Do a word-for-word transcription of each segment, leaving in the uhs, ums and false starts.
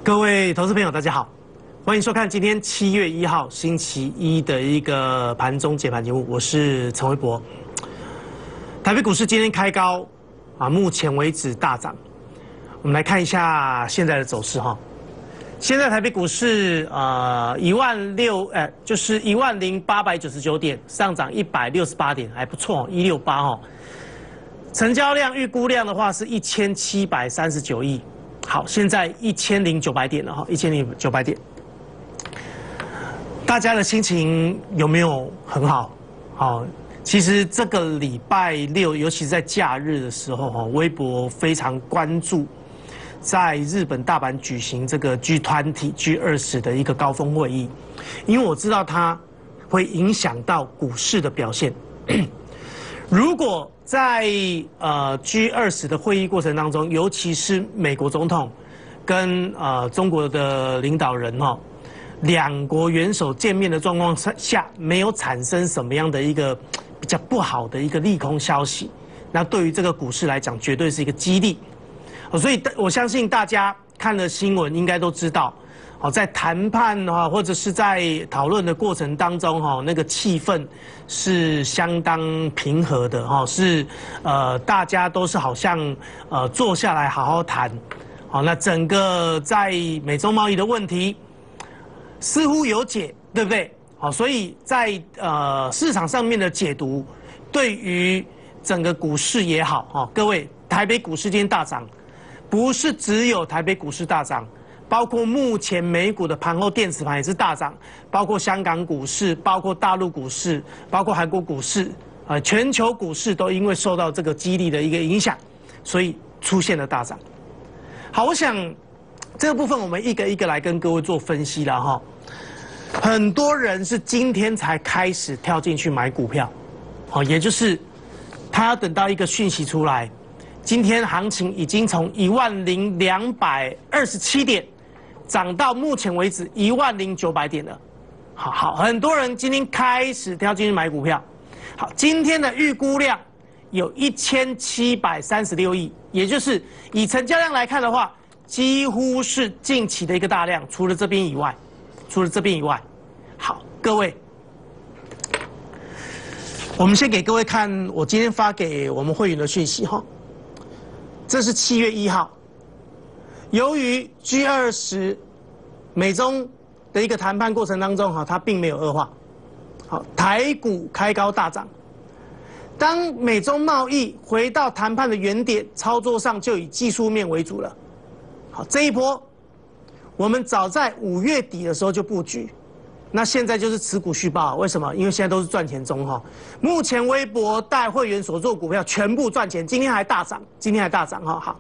各位投资朋友，大家好，欢迎收看今天七月一号星期一的一个盘中解盘节目，我是陈维博。台北股市今天开高啊，目前为止大涨。我们来看一下现在的走势哈。现在台北股市呃一万六，哎，就是一万零八百九十九点，上涨一百六十八点，还不错，一六八哦。成交量预估量的话是一千七百三十九亿。好，现在一千零九百点了哈，一千零九百点。大家的心情有没有很好？好，其实这个礼拜六，尤其是在假日的时候哈，微博非常关注在日本大阪举行这个 G 二十 G 二十的一个高峰会议，因为我知道它会影响到股市的表现。如果在呃 G 二十的会议过程当中，尤其是美国总统跟呃中国的领导人哈，两国元首见面的状况下，没有产生什么样的一个比较不好的一个利空消息，那对于这个股市来讲，绝对是一个激励。所以我相信大家看了新闻，应该都知道。好，在谈判哈，或者是在讨论的过程当中哈，那个气氛是相当平和的哈，是呃大家都是好像呃坐下来好好谈，好，那整个在美中贸易的问题似乎有解，对不对？好，所以在呃市场上面的解读，对于整个股市也好哈，各位台北股市今天大涨，不是只有台北股市大涨。包括目前美股的盘后电子盘也是大涨，包括香港股市，包括大陆股市，包括韩国股市，呃，全球股市都因为受到这个激励的一个影响，所以出现了大涨。好，我想这个部分我们一个一个来跟各位做分析了哈。很多人是今天才开始跳进去买股票，好，也就是他要等到一个讯息出来，今天行情已经从一万零两百二十七点。涨到目前为止一万零九百点了，好好，很多人今天开始跳进去买股票。好，今天的预估量有一千七百三十六亿，也就是以成交量来看的话，几乎是近期的一个大量，除了这边以外，除了这边以外。好，各位，我们先给各位看我今天发给我们会员的讯息哈，这是七月一号。由于 G 二十美中的一个谈判过程当中，哈，它并没有恶化，好，台股开高大涨。当美中贸易回到谈判的原点，操作上就以技术面为主了。好，这一波我们早在五月底的时候就布局，那现在就是持股续报。为什么？因为现在都是赚钱中哈。目前微博带会员所做股票全部赚钱，今天还大涨，今天还大涨哈。好。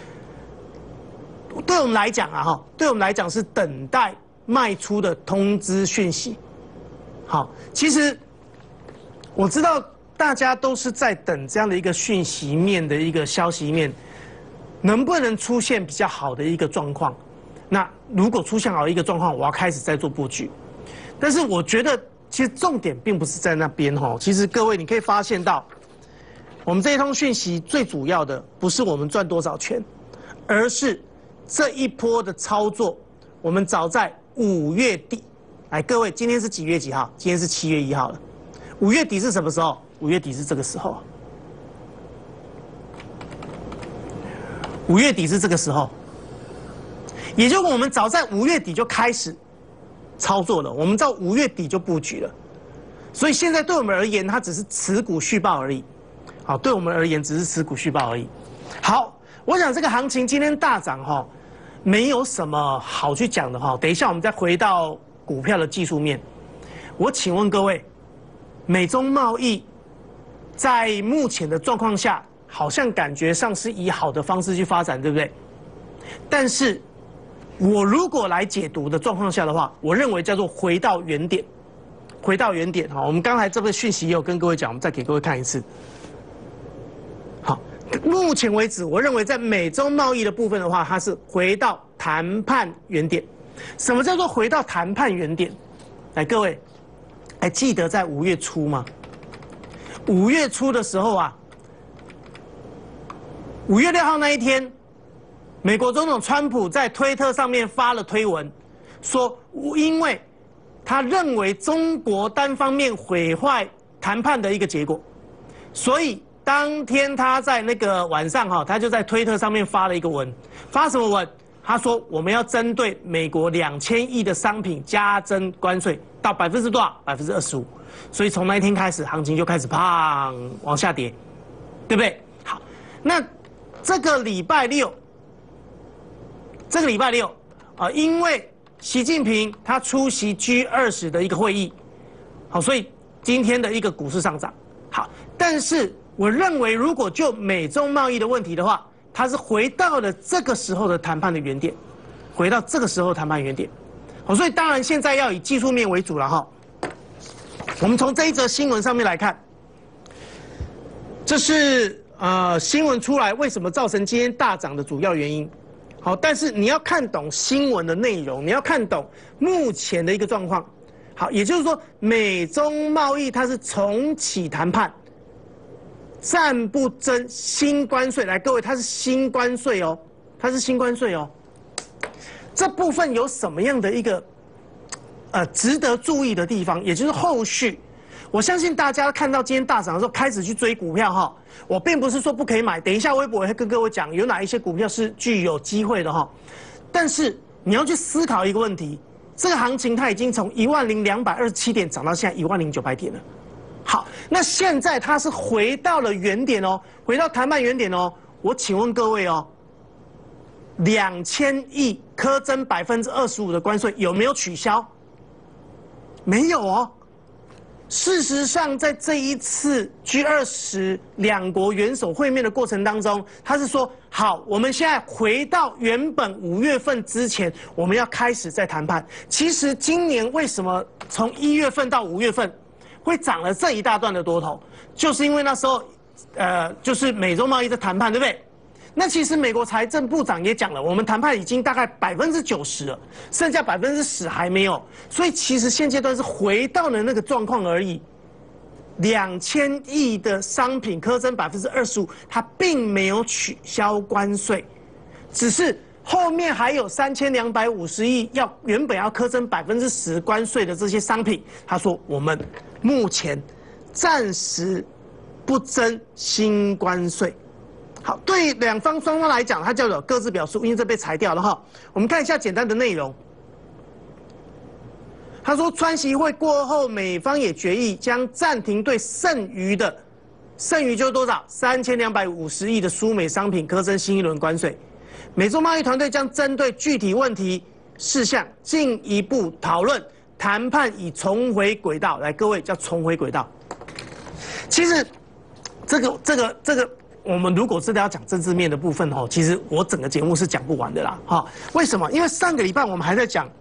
对我们来讲啊，哈，对我们来讲是等待卖出的通知讯息。好，其实我知道大家都是在等这样的一个讯息面的一个消息面，能不能出现比较好的一个状况？那如果出现好的一个状况，我要开始在做布局。但是我觉得，其实重点并不是在那边哈。其实各位你可以发现到，我们这一通讯息最主要的不是我们赚多少钱，而是这一波的操作，我们早在五月底，哎，各位，今天是几月几号？今天是七月一号了。五月底是什么时候？五月底是这个时候。五月底是这个时候，也就是我们早在五月底就开始操作了，我们到五月底就布局了。所以现在对我们而言，它只是持股续报而已。好，对我们而言只是持股续报而已。好，我想这个行情今天大涨哈。没有什么好去讲的哈，等一下我们再回到股票的技术面。我请问各位，美中贸易在目前的状况下，好像感觉上是以好的方式去发展，对不对？但是，我如果来解读的状况下的话，我认为叫做回到原点，回到原点哈。我们刚才这个讯息也有跟各位讲，我们再给各位看一次。好。目前为止，我认为在美中贸易的部分的话，它是回到谈判原点。什么叫做回到谈判原点？来，各位，还记得在五月初吗？五月初的时候啊，五月六号那一天， 美国总统川普在推特上面发了推文，说因为他认为中国单方面毁坏谈判的一个结果，所以当天他在那个晚上哈，他就在推特上面发了一个文，发什么文？他说我们要针对美国两千亿的商品加征关税到百分之多少？百分之二十五。所以从那一天开始，行情就开始砰往下跌，对不对？好，那这个礼拜六，这个礼拜六啊、呃，因为习近平他出席 G 二十 的一个会议，好，所以今天的一个股市上涨。好，但是我认为，如果就美中贸易的问题的话，它是回到了这个时候的谈判的原点，回到这个时候谈判原点。好，所以当然现在要以技术面为主了哈。我们从这一则新闻上面来看，这是呃新闻出来为什么造成今天大涨的主要原因。好，但是你要看懂新闻的内容，你要看懂目前的一个状况。好，也就是说，美中贸易它是重启谈判，暂不征新关税。来，各位，它是新关税哦，它是新关税哦。这部分有什么样的一个呃值得注意的地方？也就是后续，我相信大家看到今天大涨的时候，开始去追股票哈。我并不是说不可以买，等一下微博会跟各位讲有哪一些股票是具有机会的哈。但是你要去思考一个问题。这个行情它已经从一万零两百二十七点涨到现在一万零九百点了。好，那现在它是回到了原点哦，回到谈判原点哦。我请问各位哦，两千亿苛征百分之二十五的关税有没有取消？没有哦。事实上，在这一次 G 二十 两国元首会面的过程当中，他是说好，我们现在回到原本五月份之前，我们要开始在谈判。其实今年为什么从一月份到五月份会涨了这一大段的多头，就是因为那时候，呃，就是美中贸易的谈判，对不对？那其实美国财政部长也讲了，我们谈判已经大概百分之九十了，剩下百分之十还没有，所以其实现阶段是回到了那个状况而已。两千亿的商品苛征百分之二十五，它并没有取消关税，只是后面还有三千两百五十亿要原本要苛征百分之十关税的这些商品，他说我们目前暂时不征新关税。好，对两方双方来讲，它叫做各自表述，因为这被裁掉了哈。我们看一下简单的内容。他说，川习会过后，美方也决议将暂停对剩余的，剩余就是多少？三千两百五十亿的输美商品苛征新一轮关税。美中贸易团队将针对具体问题事项进一步讨论，谈判已重回轨道。来，各位叫重回轨道。其实，这个这个这个。我们如果真的要讲政治面的部分哦，其实我整个节目是讲不完的啦，哈。为什么？因为上个礼拜我们还在讲，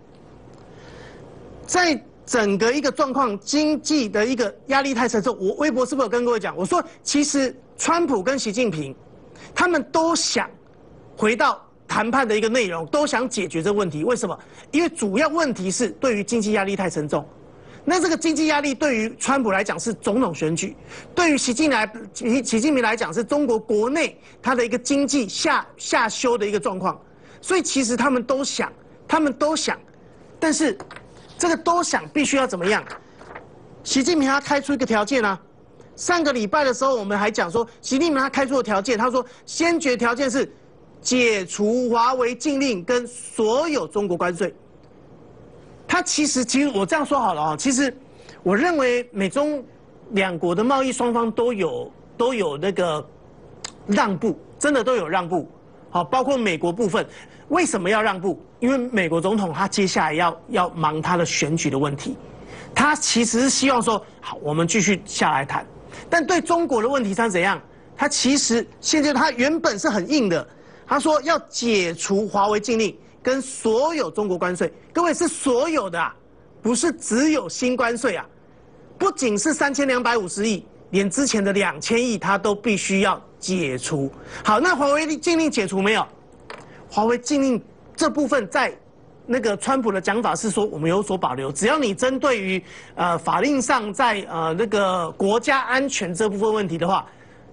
在整个一个状况，经济的一个压力太沉重。我微博是不是有跟各位讲？我说，其实川普跟习近平，他们都想回到谈判的一个内容，都想解决这个问题。为什么？因为主要问题是对于经济压力太沉重。那这个经济压力对于川普来讲是总统选举，对于习近来习习近平来讲是中国国内他的一个经济下下修的一个状况，所以其实他们都想，他们都想，但是这个都想必须要怎么样？习近平他开出一个条件啊，上个礼拜的时候我们还讲说，习近平他开出的条件，他说先决条件是解除华为禁令跟所有中国关税。他其实，其实我这样说好了啊，其实我认为美中两国的贸易双方都有都有那个让步，真的都有让步。好，包括美国部分，为什么要让步？因为美国总统他接下来要要忙他的选举的问题，他其实是希望说，好，我们继续下来谈。但对中国的问题他怎样？他其实现在他原本是很硬的，他说要解除华为禁令。跟所有中国关税，各位是所有的啊，不是只有新关税啊，不仅是三千两百五十亿，连之前的两千亿，它都必须要解除。好，那华为禁令解除没有？华为禁令这部分在那个川普的讲法是说，我们有所保留，只要你针对于呃法令上在呃那个国家安全这部分问题的话，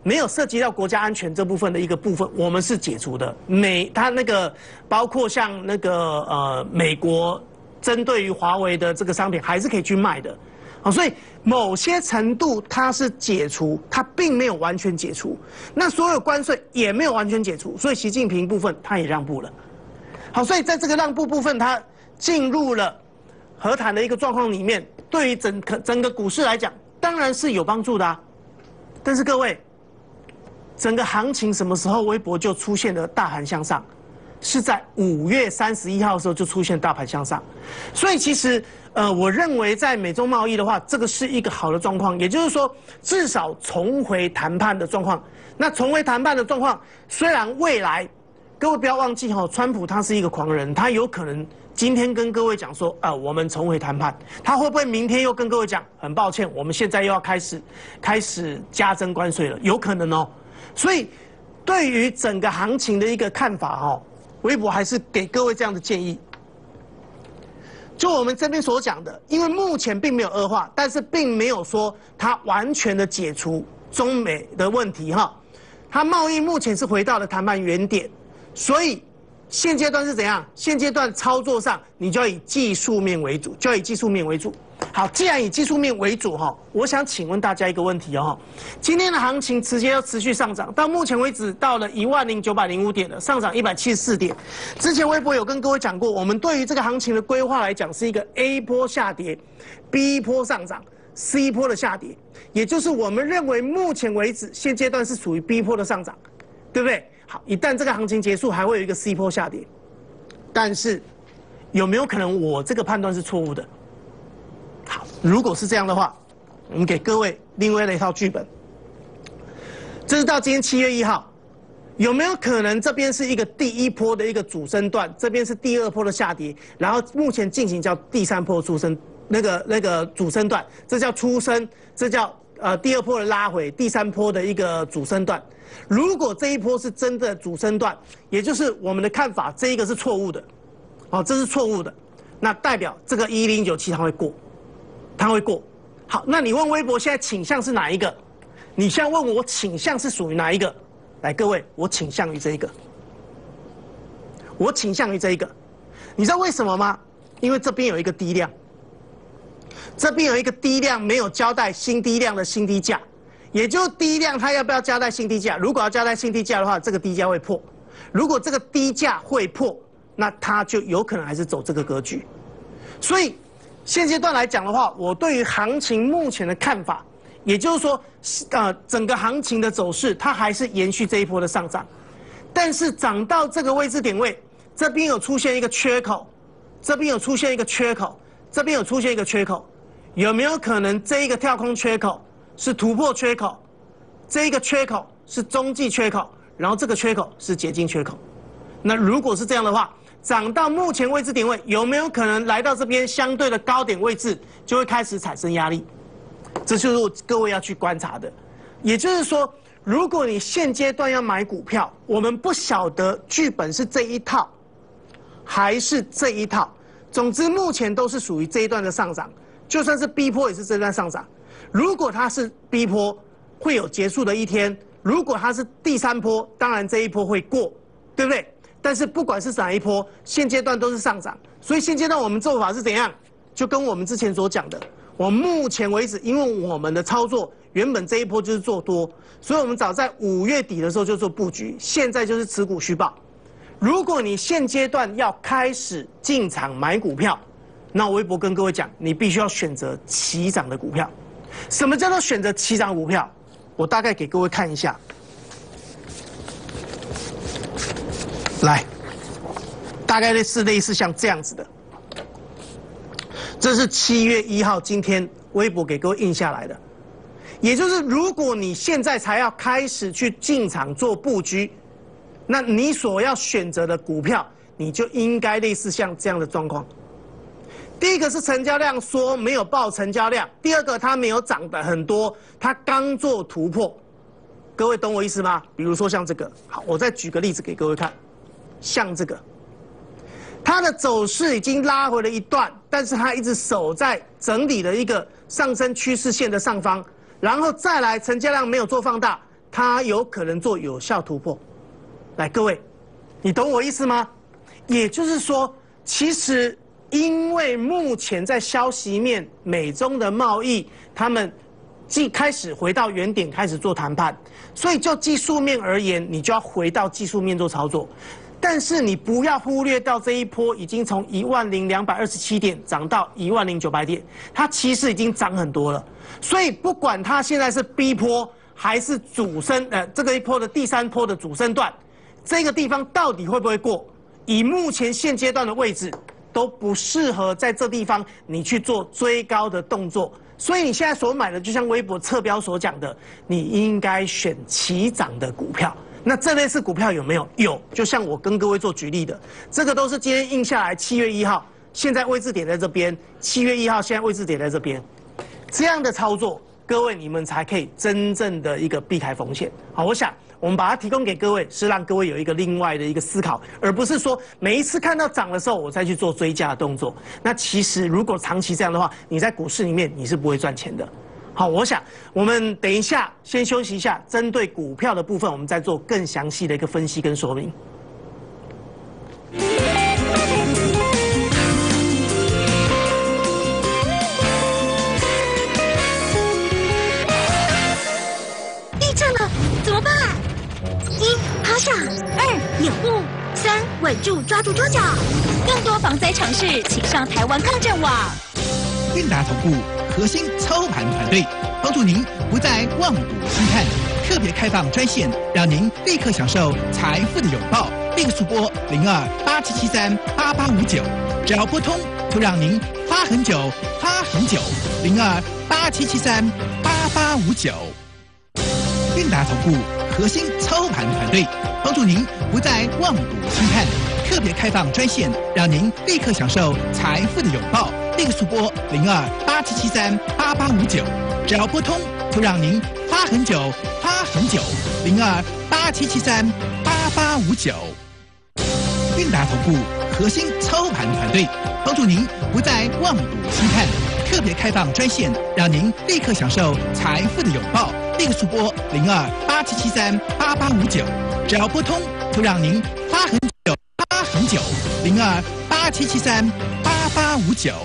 没有涉及到国家安全这部分的一个部分，我们是解除的。美它那个包括像那个呃美国针对于华为的这个商品还是可以去卖的，好，所以某些程度它是解除，它并没有完全解除。那所有关税也没有完全解除，所以习近平部分他也让步了。好，所以在这个让步部分，它进入了和谈的一个状况里面，对于整个整个股市来讲，当然是有帮助的啊。但是各位，整个行情什么时候微博就出现了大盘向上？是在五月三十一号的时候就出现大盘向上。所以其实，呃，我认为在美中贸易的话，这个是一个好的状况，也就是说，至少重回谈判的状况。那重回谈判的状况，虽然未来，各位不要忘记哈、哦，川普他是一个狂人，他有可能今天跟各位讲说，啊、呃，我们重回谈判，他会不会明天又跟各位讲，很抱歉，我们现在又要开始开始加征关税了？有可能哦。所以，对于整个行情的一个看法哈、哦，微博还是给各位这样的建议。就我们这边所讲的，因为目前并没有恶化，但是并没有说它完全的解除中美的问题哈。它贸易目前是回到了谈判原点，所以现阶段是怎样？现阶段操作上，你就要以技术面为主，就要以技术面为主。好，既然以技术面为主哈，我想请问大家一个问题哦，今天的行情直接要持续上涨，到目前为止到了一万零九百零五点了，上涨一百七十四点。之前微博有跟各位讲过，我们对于这个行情的规划来讲，是一个 A 波下跌 ，B 波上涨 ，C 波的下跌，也就是我们认为目前为止现阶段是属于 B 波的上涨，对不对？好，一旦这个行情结束，还会有一个 C 波下跌，但是有没有可能我这个判断是错误的？好，如果是这样的话，我们给各位另外的一套剧本。这是到今天七月一号，有没有可能这边是一个第一波的一个主升段，这边是第二波的下跌，然后目前进行叫第三波出升，那个那个主升段，这叫出升，这叫呃第二波的拉回，第三波的一个主升段。如果这一波是真的主升段，也就是我们的看法，这一个是错误的，哦，这是错误的，那代表这个一零九七它会过。它会过，好，那你问微博现在倾向是哪一个？你现在问我倾向是属于哪一个？来，各位，我倾向于这一个，我倾向于这一个。你知道为什么吗？因为这边有一个低量，这边有一个低量没有交代新低量的新低价，也就是低量它要不要交代新低价？如果要交代新低价的话，这个低价会破。如果这个低价会破，那它就有可能还是走这个格局，所以。现阶段来讲的话，我对于行情目前的看法，也就是说，呃，整个行情的走势它还是延续这一波的上涨，但是涨到这个位置点位，这边有出现一个缺口，这边有出现一个缺口，这边有出现一个缺口，有没有可能这一个跳空缺口是突破缺口，这一个缺口是中继缺口，然后这个缺口是解禁缺口？那如果是这样的话，涨到目前位置点位，有没有可能来到这边相对的高点位置，就会开始产生压力？这就是各位要去观察的。也就是说，如果你现阶段要买股票，我们不晓得剧本是这一套，还是这一套。总之，目前都是属于这一段的上涨，就算是 B 波也是这段上涨。如果它是 B 波，会有结束的一天；如果它是第三波，当然这一波会过，对不对？但是不管是哪一波，现阶段都是上涨，所以现阶段我们做法是怎样？就跟我们之前所讲的，我目前为止，因为我们的操作原本这一波就是做多，所以我们早在五月底的时候就做布局，现在就是持股续报。如果你现阶段要开始进场买股票，那我微博跟各位讲，你必须要选择起涨的股票。什么叫做选择起涨股票？我大概给各位看一下。来，大概类似类似像这样子的，这是七月一号今天微博给各位印下来的，也就是如果你现在才要开始去进场做布局，那你所要选择的股票，你就应该类似像这样的状况。第一个是成交量缩，没有爆成交量；第二个它没有涨得很多，它刚做突破。各位懂我意思吗？比如说像这个，好，我再举个例子给各位看。像这个，它的走势已经拉回了一段，但是它一直守在整理的一个上升趋势线的上方，然后再来成交量没有做放大， 它有可能做有效突破。来，各位，你懂我意思吗？也就是说，其实因为目前在消息面，美中的贸易，他们既开始回到原点，开始做谈判，所以就技术面而言，你就要回到技术面做操作。但是你不要忽略到这一波已经从一万零两百二十七点涨到一万零九百点，它其实已经涨很多了。所以不管它现在是 B 波还是主升，呃，这个一波的第三波的主升段，这个地方到底会不会过？以目前现阶段的位置，都不适合在这地方你去做追高的动作。所以你现在所买的，就像微博侧标所讲的，你应该选起涨的股票。那这类似股票有没有？有，就像我跟各位做举例的，这个都是今天印下来，七月一号，现在位置点在这边，七月一号现在位置点在这边，这样的操作，各位你们才可以真正的一个避开风险。好，我想。我们把它提供给各位，是让各位有一个另外的一个思考，而不是说每一次看到涨的时候，我再去做追加的动作。那其实如果长期这样的话，你在股市里面你是不会赚钱的。好，我想我们等一下先休息一下，针对股票的部分，我们再做更详细的一个分析跟说明。 趴下，二掩护，三稳住抓住桌角。更多防灾常识，请上台湾抗震网。 韵达投顾核心操盘团队，帮助您不再望赌兴叹，特别开放专线，让您立刻享受财富的拥抱。立刻速拨零二八七七三八八五九，只要拨通，就让您发很久，发很久。零二八七七三八八五九。韵达投顾核心操盘团队，帮助您不再望赌兴叹，特别开放专线，让您立刻享受财富的拥抱。立刻速拨零二八七七三八八五九，只要拨通，就让您发很久，发很久。零二八七七三八八五九。韵达投顾核心操盘团队，帮助您不再望赌兴叹，特别开放专线，让您立刻享受财富的拥抱。立刻速拨零二八七七三八八五九，只要拨通，就让您发很久，发很久。零二八七七三八八五九。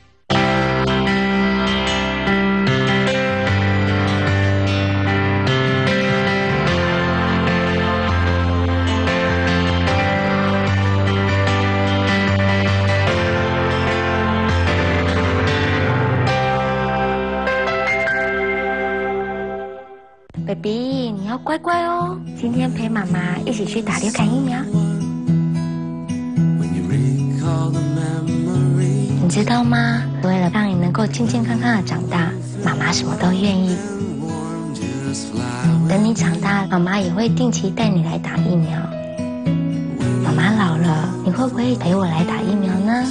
baby， 你要乖乖哦，今天陪妈妈一起去打流感疫苗。你知道吗？为了让你能够健健康康的长大，妈妈什么都愿意。等你长大，妈妈也会定期带你来打疫苗。妈妈老了，你会不会陪我来打疫苗呢？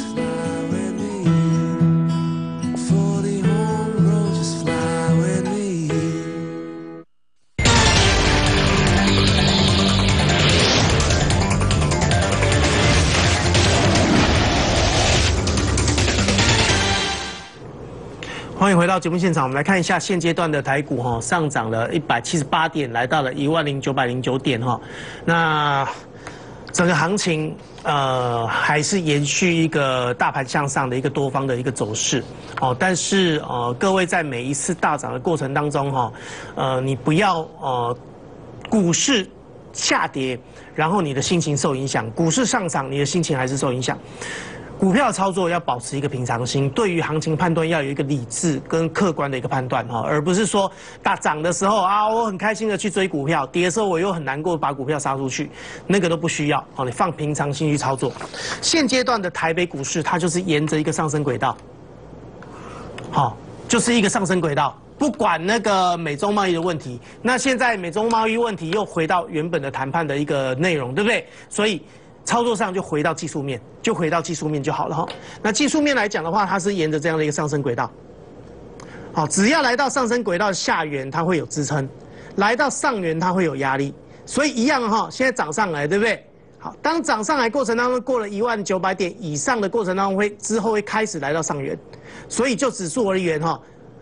欢迎回到节目现场，我们来看一下现阶段的台股哈，上涨了一百七十八点，来到了一万零九百零九点哈。那整个行情呃还是延续一个大盘向上的一个多方的一个走势哦。但是呃各位在每一次大涨的过程当中哈，呃你不要呃股市下跌，然后你的心情受影响；股市上涨，你的心情还是受影响。股票操作要保持一个平常心，对于行情判断要有一个理智跟客观的一个判断哈，而不是说大涨的时候啊，我很开心的去追股票，跌的时候我又很难过把股票杀出去，那个都不需要哦，你放平常心去操作。现阶段的台北股市，它就是沿着一个上升轨道，好，就是一个上升轨道。不管那个美中贸易的问题，那现在美中贸易问题又回到原本的谈判的一个内容，对不对？所以操作上就回到技术面，就回到技术面就好了哈。那技术面来讲的话，它是沿着这样的一个上升轨道，好，只要来到上升轨道下缘，它会有支撑；来到上缘，它会有压力。所以一样哈，现在涨上来，对不对？好，当涨上来过程当中过了一万九百点以上的过程当中，会之后会开始来到上缘。所以就指数而言哈，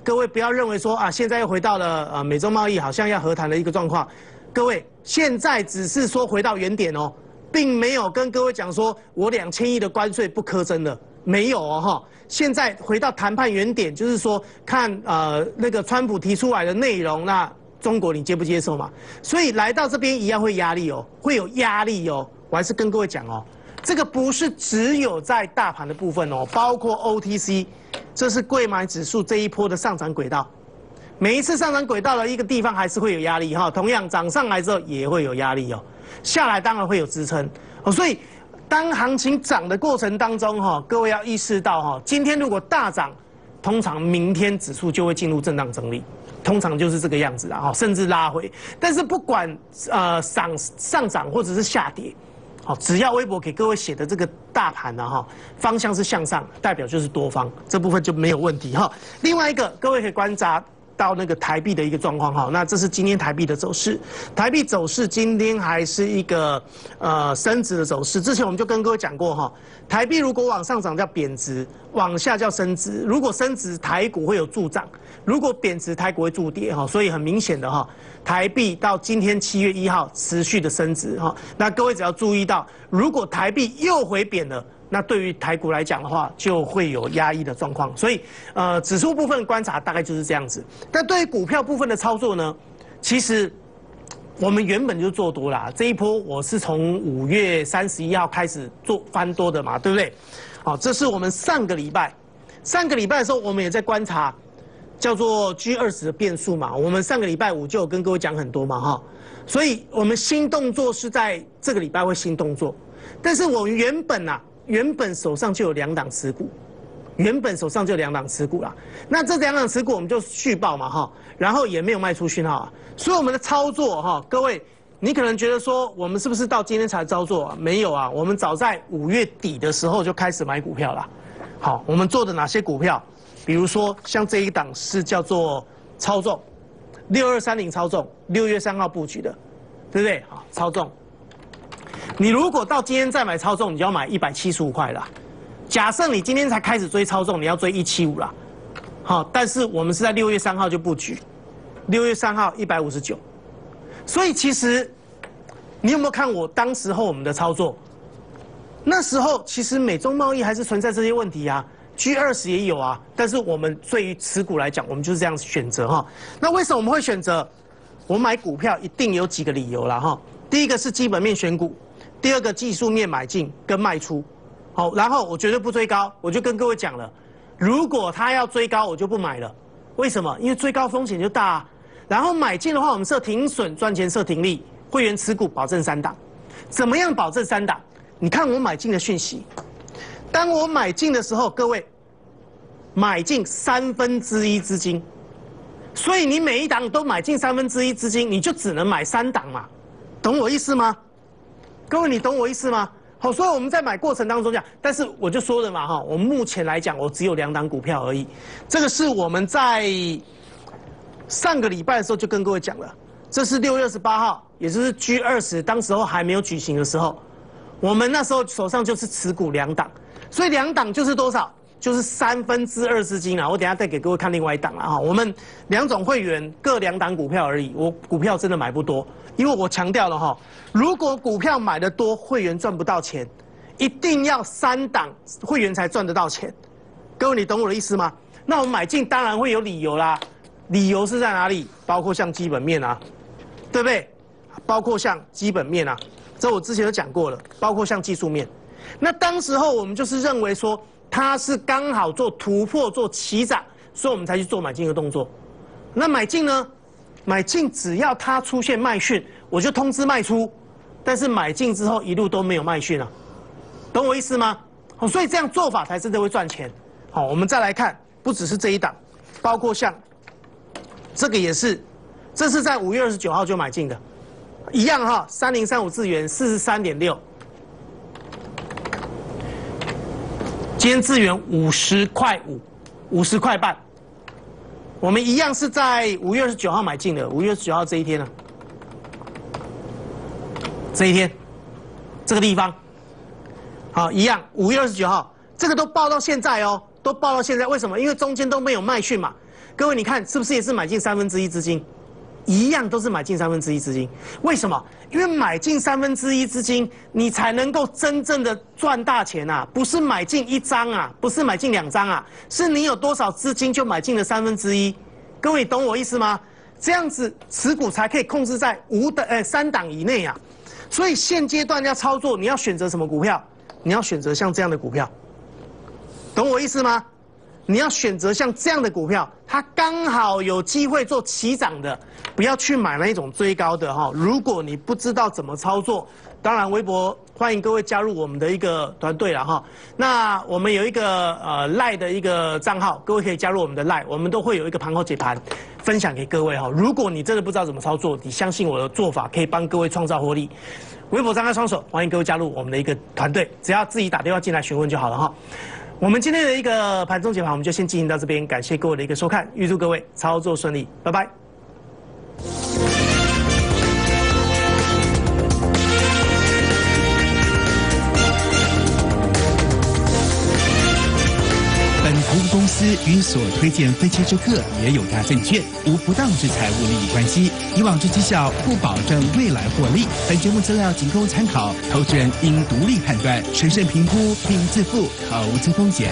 各位不要认为说啊，现在又回到了呃美中贸易好像要和谈的一个状况。各位现在只是说回到原点哦，并没有跟各位讲说我两千亿的关税不苛征了，没有哦哈。现在回到谈判原点，就是说看呃那个川普提出来的内容，那中国你接不接受嘛？所以来到这边一样会压力哦，会有压力哦。我还是跟各位讲哦，这个不是只有在大盘的部分哦，包括 O T C， 这是贵买指数这一波的上涨轨道。每一次上涨轨道的一个地方还是会有压力哈，同样涨上来之后也会有压力哦，下来当然会有支撑哦，所以当行情涨的过程当中哈，各位要意识到哈，今天如果大涨，通常明天指数就会进入震荡整理，通常就是这个样子啦哈，甚至拉回。但是不管呃上上涨或者是下跌，好，只要微博给各位写的这个大盘呢哈，方向是向上，代表就是多方，这部分就没有问题哈。另外一个，各位可以观察到那个台币的一个状况哈，那这是今天台币的走势，台币走势今天还是一个呃升值的走势。之前我们就跟各位讲过哈，台币如果往上涨叫贬值，往下叫升值。如果升值，台股会有助涨；如果贬值，台股会助跌哈。所以很明显的哈，台币到今天七月一号持续的升值哈。那各位只要注意到，如果台币又回贬了，那对于台股来讲的话，就会有压抑的状况。所以，呃，指数部分观察大概就是这样子。但对于股票部分的操作呢，其实我们原本就做多啦。这一波我是从五月三十一号开始做翻多的嘛，对不对？好，这是我们上个礼拜，上个礼拜的时候我们也在观察，叫做 G 二十 的变数嘛。我们上个礼拜五就有跟各位讲很多嘛，哈。所以我们新动作是在这个礼拜会新动作，但是我原本啊。原本手上就有两档持股，原本手上就有两档持股啦。那这两档持股我们就续报嘛哈，然后也没有卖出讯号啊。所以我们的操作哈，各位，你可能觉得说我们是不是到今天才操作啊？没有啊，我们早在五月底的时候就开始买股票啦。好，我们做的哪些股票？比如说像这一档是叫做超重，六二三零超重，六月三号布局的，对不对？好，超重。你如果到今天再买超重，你就要买一百七十五块啦。假设你今天才开始追超重，你要追一百七十五啦。好，但是我们是在六月三号就布局，六月三号一百五十九。所以其实你有没有看我当时候我们的操作？那时候其实美中贸易还是存在这些问题啊 ，G 二十 也有啊。但是我们对于持股来讲，我们就是这样选择哈。那为什么我们会选择？我买股票一定有几个理由啦哈。第一个是基本面选股。第二个技术面买进跟卖出，好，然后我绝对不追高，我就跟各位讲了，如果他要追高，我就不买了。为什么？因为追高风险就大啊。然后买进的话，我们设停损，赚钱设停利，会员持股保证三档。怎么样保证三档？你看我买进的讯息，当我买进的时候，各位买进三分之一资金，所以你每一档都买进三分之一资金，你就只能买三档嘛，懂我意思吗？各位，你懂我意思吗？好，所以我们在买过程当中讲，但是我就说了嘛，哈，我们目前来讲，我只有两档股票而已。这个是我们在上个礼拜的时候就跟各位讲了，这是六月二十八号，也就是 G 二十，当时候还没有举行的时候，我们那时候手上就是持股两档，所以两档就是多少？就是三分之二资金啊。我等一下再给各位看另外一档了哈。我们两种会员各两档股票而已，我股票真的买不多。因为我强调了哈，如果股票买得多，会员赚不到钱，一定要三档会员才赚得到钱。各位，你懂我的意思吗？那我们买进当然会有理由啦，理由是在哪里？包括像基本面啊，对不对？包括像基本面啊，这我之前都讲过了，包括像技术面。那当时候我们就是认为说它是刚好做突破做起涨，所以我们才去做买进的动作。那买进呢？买进只要它出现卖讯，我就通知卖出。但是买进之后一路都没有卖讯啊，懂我意思吗？好，所以这样做法才真的会赚钱。好，我们再来看，不只是这一档，包括像这个也是，这是在五月二十九号就买进的，一样哈，三零三五智原四十三点六，今天智原五十块五，五十块半。我们一样是在五月二十九号买进的，五月二十九号这一天呢、啊，这一天，这个地方，好，一样，五月二十九号，这个都报到现在哦，都报到现在，为什么？因为中间都没有卖讯嘛。 各位你看是不是也是买进三分之一资金？一样都是买进三分之一资金，为什么？因为买进三分之一资金，你才能够真正的赚大钱啊！不是买进一张啊，不是买进两张啊，是你有多少资金就买进了三分之一。各位懂我意思吗？这样子持股才可以控制在五档呃三档以内啊。所以现阶段要操作，你要选择什么股票？你要选择像这样的股票，懂我意思吗？你要选择像这样的股票，它刚好有机会做起涨的，不要去买那一种追高的哈。如果你不知道怎么操作，当然微博欢迎各位加入我们的一个团队了哈。那我们有一个呃 LINE 的一个账号，各位可以加入我们的 LINE， 我们都会有一个盘后解盘分享给各位哈。如果你真的不知道怎么操作，你相信我的做法可以帮各位创造获利。微博张开双手，欢迎各位加入我们的一个团队，只要自己打电话进来询问就好了哈。我们今天的一个盘中解盘，我们就先进行到这边，感谢各位的一个收看，预祝各位操作顺利，拜拜。 本投资公司与所推荐分期之客也有大证券，无不当之财务利益关系。以往之绩效不保证未来获利。本节目资料仅供参考，投资人应独立判断、审慎评估并自负投资风险。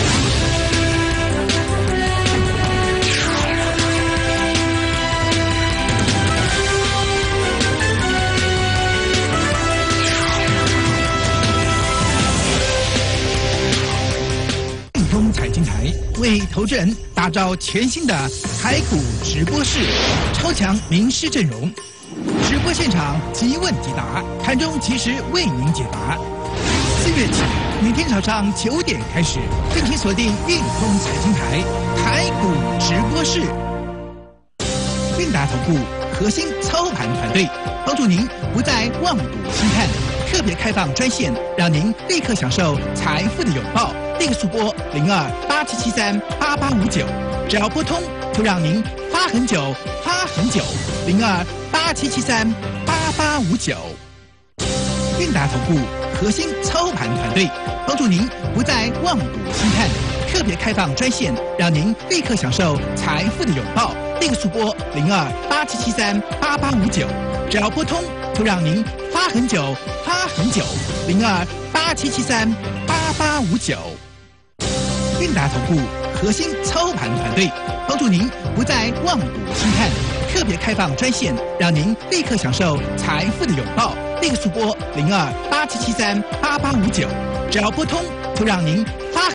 财经台为投资人打造全新的台股直播室，超强名师阵容，直播现场即问即答，盘中及时为您解答。四月起，每天早上九点开始，敬请锁定运通财经台台股直播室。韵达投顾核心操盘团队，帮助您不再望股兴叹，特别开放专线，让您立刻享受财富的拥抱。立刻速拨零二八七七三八八五九，只要拨通，就让您发很久，发很久。零二八七七三八八五九。韵达投顾核心操盘团队，帮助您不再望股兴叹，特别开放专线，让您立刻享受财富的拥抱。立刻速拨零二八七七三八八五九，只要拨通，就让您发很久，发很久。零二八七七三八八五九。韵达投顾核心操盘团队，帮助您不再望股兴叹，特别开放专线，让您立刻享受财富的拥抱。立刻速拨零二八七七三八八五九，只要拨通，就让您